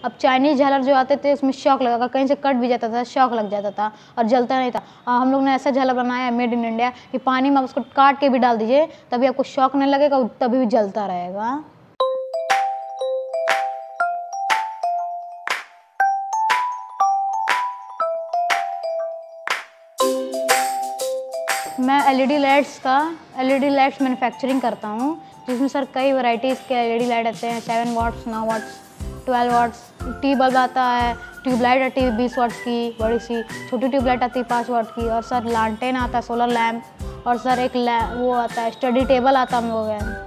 अब चाइनीज़ झालर जो आते थे उसमें शॉक लगा, कहीं से कट भी जाता था, शॉक लग जाता था और जलता नहीं था। हम लोग ने ऐसा झालर बनाया है मेड इन इंडिया कि पानी में आप उसको काट के भी डाल दीजिए तभी आपको शॉक नहीं लगेगा, तभी भी जलता रहेगा। मैं एलईडी लाइट्स मैन्युफैक्चरिंग करता हूँ, जिसमें सर कई वैरायटीज़ के एलईडी लाइट आते हैं, 7 watts, 9 watts, 12 watts, T bulb आता है, ट्यूबलाइट आती है 20 वाट्स की बड़ी सी, छोटी ट्यूबलाइट आती है 5 वाट की, और सर लालटेन आता है, सोलर लैम्प, और सर एक वो आता है स्टडी टेबल आता है हम लोग है।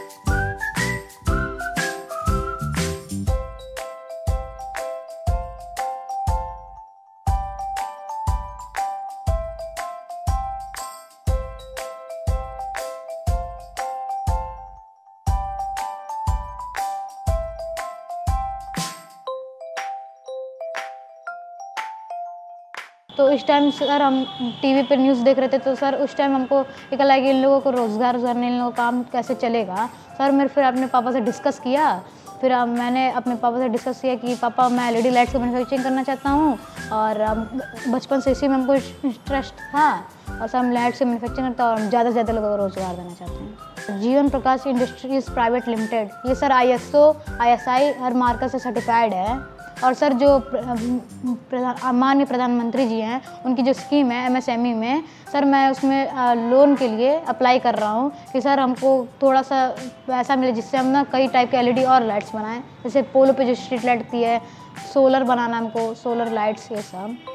तो इस टाइम सर हम टीवी पे न्यूज़ देख रहे थे, तो सर उस टाइम हमको ये लगा कि इन लोगों को रोज़गार नहीं, इन लोगों का काम कैसे चलेगा। सर फिर अपने पापा से डिस्कस किया, फिर मैंने अपने पापा से डिस्कस किया कि पापा मैं एलईडी लाइट्स की मैन्युफैक्चरिंग करना चाहता हूँ, और बचपन से इसी में हमको इंटरेस्ट था, और सर हम लाइट्स की मैन्युफैक्चरिंग करता और ज़्यादा से ज़्यादा लोगों को रोज़गार देना चाहते हैं। Jeevan Prakash industries private limited, ये सर ISO ISI हर मार्का से सर्टिफाइड है, और सर जो माननीय प्रधानमंत्री जी हैं उनकी जो स्कीम है MSME में, सर मैं उसमें लोन के लिए अप्लाई कर रहा हूँ कि सर हमको थोड़ा सा पैसा मिले जिससे हम ना कई टाइप के एलईडी और लाइट्स बनाएं, जैसे पोलो पे जो स्ट्रीट लाइट आती है, सोलर बनाना हमको, सोलर लाइट्स, ये सब।